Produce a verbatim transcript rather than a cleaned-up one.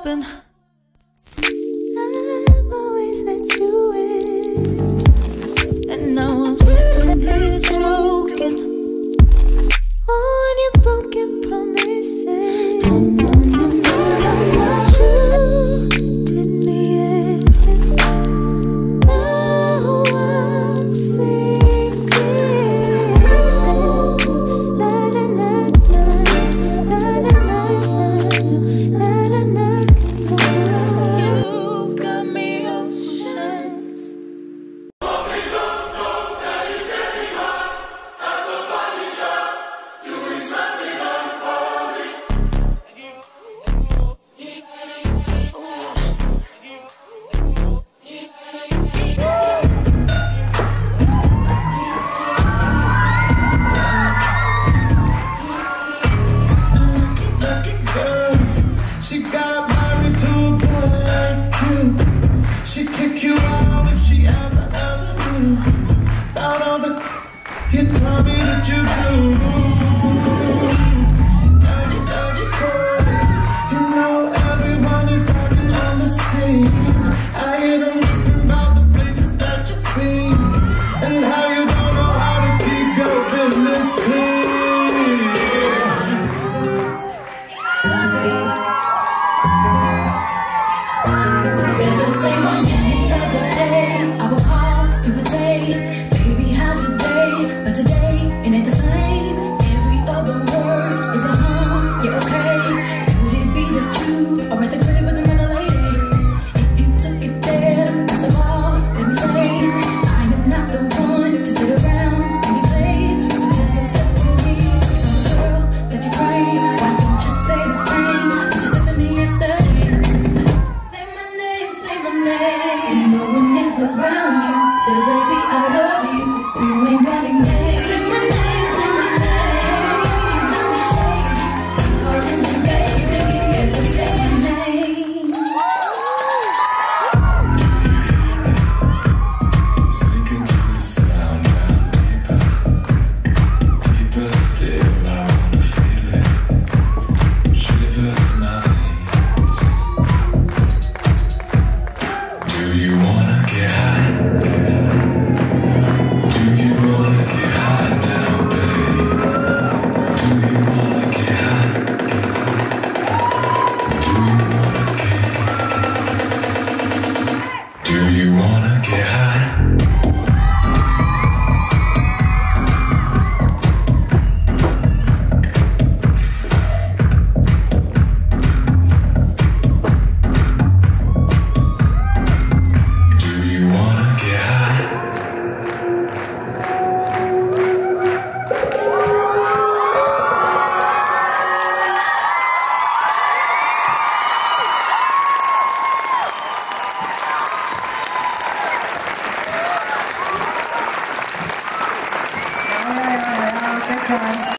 open. I've always let you in, and now I'm sitting here choking on your broken promises. No, no, no, no, no, no. You did me in. Now I'm sinking. Na, na, na, na, na, na, na, na, na, na, na. You've got me oceans. She got married to a boy like you. She'd kick you out if she ever, ever knew about all the you told me that you do. Dirty, dirty boy. You know everyone is talking on the scene. I hear them whispering about the places that you've been and how you don't know how to keep your business clean. Better say my name the other day. I would call, you would say, baby, how's your day? But today, it ain't the same. Every other word is a huh, yeah, okay. Could it be that you are at the crib with another lady? If you took it there, first of all, let me say, I am not the one to sit around and be played. So give yourself to me, the girl that you crave. Why don't you say the things that you said to me yesterday? Say my name, say my name. No one is around you. Say, baby, I love you. You